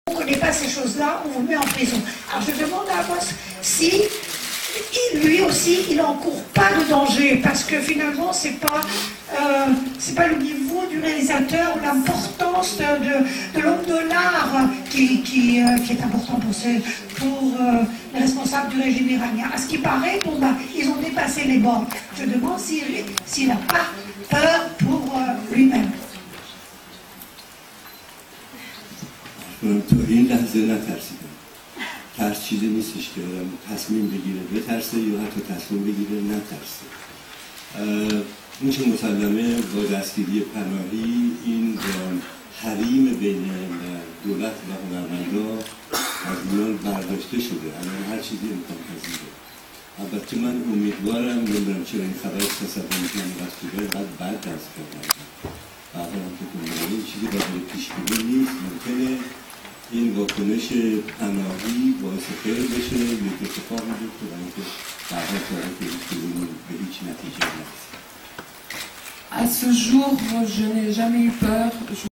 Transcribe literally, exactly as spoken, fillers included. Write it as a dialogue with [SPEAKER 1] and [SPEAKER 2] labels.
[SPEAKER 1] on ne connaît pas ces choses-là, on vous met en prison. Alors je demande à Amos si il, lui aussi, il n'encourt pas de danger, parce que finalement, ce n'est pas, euh, c'est pas le niveau du réalisateur ou l'importance de, de, de l'homme de l'art qui, qui, euh, qui est important pour, ces, pour euh, les responsables du régime iranien. À ce qui paraît, bon, bah, ils ont dépassé les bornes. Je demande s'il s'il n'a pas peur pour euh, lui-même.
[SPEAKER 2] تو این لحظه نترسیدم. ترس چیزی نیستش که آدم تصمیم بگیره بترسه یا حتی تصمیم بگیره نترسه. این چه مسلمه با دستگیری پناهی این حریم بین دولت و هنرمندا از میان برداشته شده. الان هر چیزی امکان پذیره. البته من امیدوارم، نمیدونم چرا این خبر تصور میکنم اینقدر خوبه اینقدر بد دست کردن. واقعا تو کنم این چیزی قابل پیش بینی نیست. ممکنه این واکنش پناهی باعث خیر بشه، یک اتفاق میفته و اینکه در حال کاری که به هیچ نتیجه نرسه.
[SPEAKER 3] À ce jour, je n'ai jamais eu peur.